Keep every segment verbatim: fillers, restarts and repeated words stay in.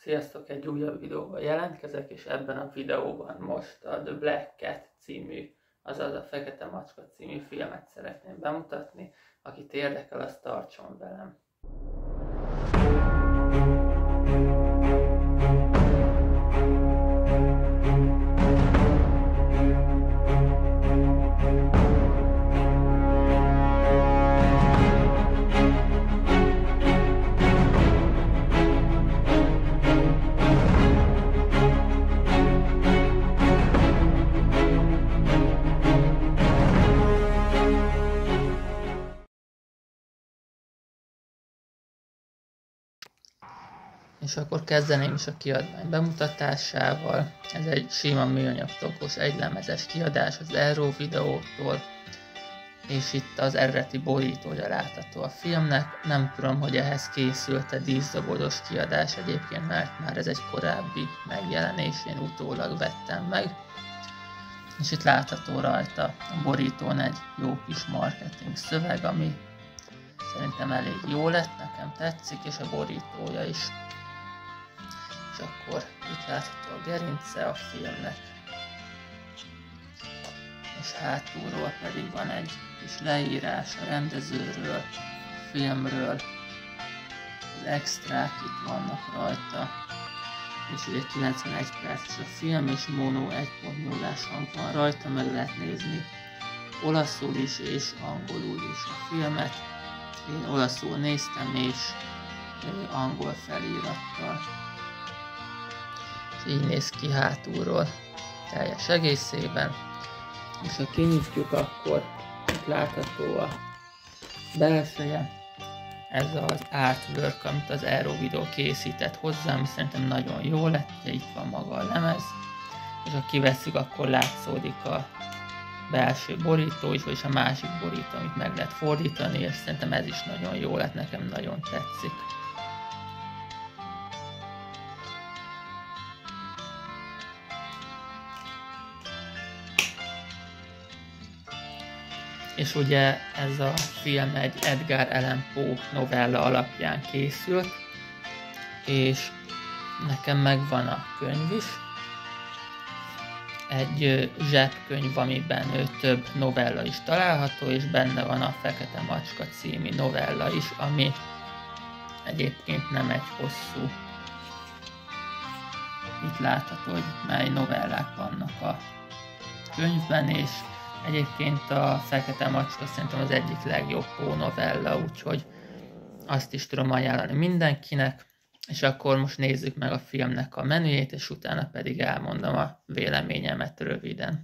Sziasztok, egy újabb videóval jelentkezek, és ebben a videóban most a The Black Cat című, azaz a Fekete Macska című filmet szeretném bemutatni. Akit érdekel, az tartson velem. És akkor kezdeném is a kiadvány bemutatásával. Ez egy sima műanyag tokos egylemezes kiadás az Arrow videótól, és itt az eredeti borítója látható a filmnek. Nem tudom, hogy ehhez készült-e díszdobodos kiadás egyébként, mert már ez egy korábbi megjelenés, én utólag vettem meg. És itt látható rajta a borítón egy jó kis marketing szöveg, ami szerintem elég jó lett, nekem tetszik, és a borítója is. És akkor itt látható a gerince a filmnek, és hátulról pedig van egy kis leírás a rendezőről, a filmről, az extrák itt vannak rajta, és ugye kilencvenegy perces a film, és mono egy pont nullás hang van rajta, meg lehet nézni olaszul is és angolul is a filmet. Én olaszul néztem, és angol felirattal. És így néz ki hátulról teljes egészében. És ha kinyitjuk, akkor itt látható a belseje. Ez az artwork, amit az Arrow videó készített hozzá, ami szerintem nagyon jó lett. Ugye itt van maga a lemez, és ha kiveszünk, akkor látszódik a belső borító is, vagyis a másik borító, amit meg lehet fordítani, és szerintem ez is nagyon jó lett, nekem nagyon tetszik. És ugye ez a film egy Edgar Allan Poe novella alapján készült, és nekem megvan a könyv is. Egy zsebkönyv, amiben több novella is található, és benne van a Fekete Macska című novella is, ami egyébként nem egy hosszú. Itt látható, hogy mely novellák vannak a könyvben, és egyébként a Fekete Macska szerintem az egyik legjobb Poe novella, úgyhogy azt is tudom ajánlani mindenkinek. És akkor most nézzük meg a filmnek a menüjét, és utána pedig elmondom a véleményemet röviden.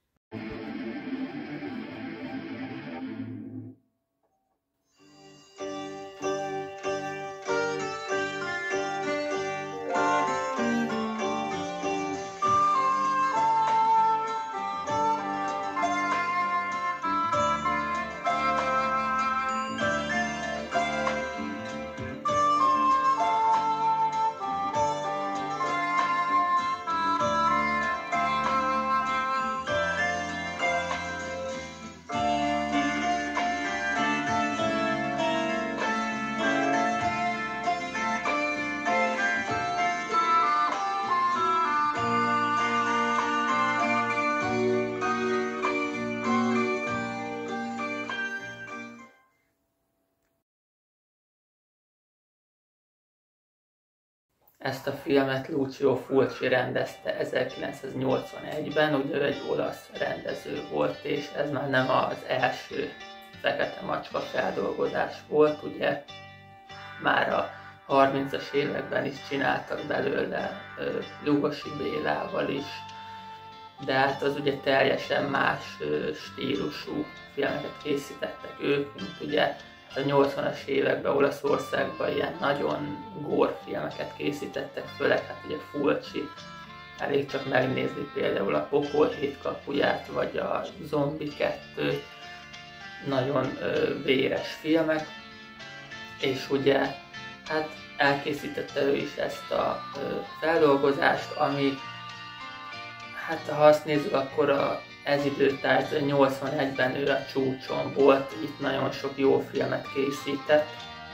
Ezt a filmet Lucio Fulci rendezte ezerkilencszáznyolcvanegyben, ugye ő egy olasz rendező volt, és ez már nem az első Fekete Macska feldolgozás volt, ugye már a harmincas években is csináltak belőle Lugosi Bélával is, de hát az ugye teljesen más stílusú filmeket készítettek ők, mint ugye a nyolcvanas években Olaszországban ilyen nagyon gore filmeket készítettek, főleg hát ugye Fulci. Elég csak megnézni például a Pokol hét kapuját, vagy a Zombi kettőt, nagyon ö, véres filmek, és ugye hát elkészítette ő is ezt a ö, feldolgozást, ami hát ha azt nézzük, akkor a ez időtájt nyolcvanegyben ő a csúcson volt, itt nagyon sok jó filmet készített,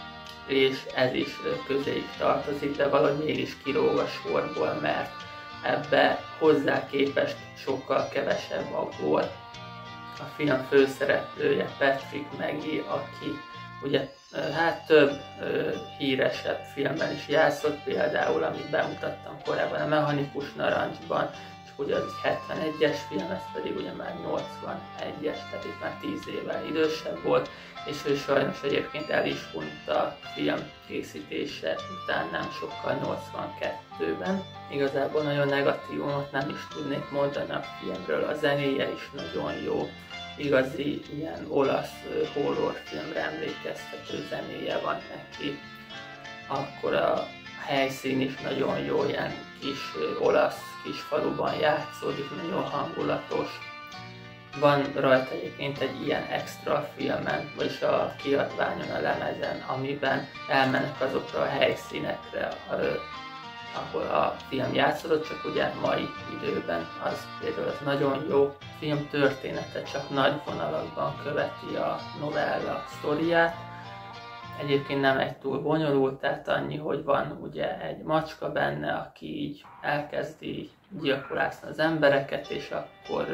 és ez is közéig tartozik, de valahogy mégis kilóg a sorból, mert ebbe hozzá képest sokkal kevesebb a gór. A film főszereplője Patrick Magee, aki ugye hát több ö, híresebb filmben is játszott, például amit bemutattam korábban a Mechanikus Narancsban, és ugye az egy hetvenegyes film, ez pedig ugye már nyolcvanegyes, tehát itt már tíz évvel idősebb volt, és ő sajnos egyébként el is hunyt a film készítése után nem sokkal nyolcvankettőben. Igazából nagyon negatívumot nem is tudnék mondani a filmről, a zenéje is nagyon jó. Igazi ilyen olasz horrorfilmre emlékeztető zenéje van neki. Akkor a helyszín is nagyon jó, ilyen kis olasz kis faluban játszódik, nagyon hangulatos. Van rajta egyébként egy ilyen extra filmen, vagyis a kiadványon, a lemezen, amiben elmennek azokra a helyszínekre, ahol a film játszódott, csak ugye mai időben. Az például az nagyon jó. A film története csak nagy vonalakban követi a novella sztoriát. Egyébként nem egy túl bonyolult, tehát annyi, hogy van ugye egy macska benne, aki így elkezdi gyilkolászni az embereket, és akkor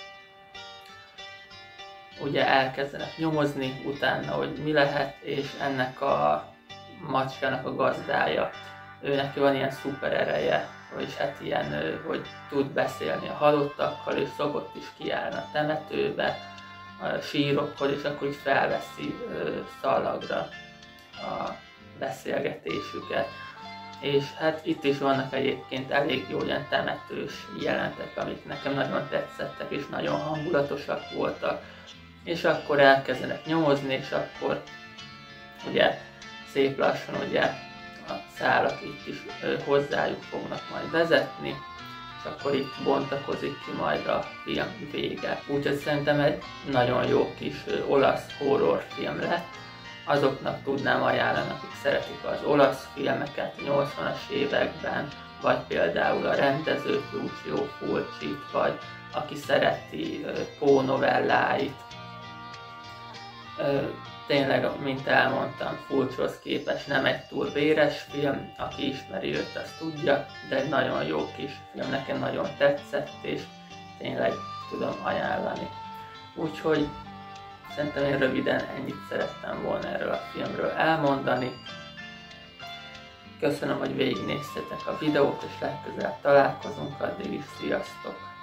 ugye elkezdenek nyomozni utána, hogy mi lehet, és ennek a macskának a gazdája, ő neki van ilyen szuper ereje, vagyis hát ilyen, hogy tud beszélni a halottakkal, és szokott is kiállni a temetőbe, a sírokhoz, és akkor is felveszi szalagra a beszélgetésüket. És hát itt is vannak egyébként elég jó ilyen temetős jelentek, amik nekem nagyon tetszettek, és nagyon hangulatosak voltak. És akkor elkezdenek nyomozni, és akkor ugye szép lassan ugye a szálak itt is ö, hozzájuk fognak majd vezetni, és akkor itt bontakozik ki majd a film vége. Úgyhogy szerintem egy nagyon jó kis ö, olasz horrorfilm lett. Azoknak tudnám ajánlani, akik szeretik az olasz filmeket nyolcvanas években, vagy például a rendezőt, Lucio Fulcit, vagy aki szereti ö, Poe novelláit. Ö, Tényleg, mint elmondtam, Fulcihoz képest nem egy túl véres film, aki ismeri őt, azt tudja, de egy nagyon jó kis film, nekem nagyon tetszett, és tényleg tudom ajánlani. Úgyhogy szerintem én röviden ennyit szerettem volna erről a filmről elmondani. Köszönöm, hogy végignéztétek a videót, és legközelebb találkozunk, addig is sziasztok!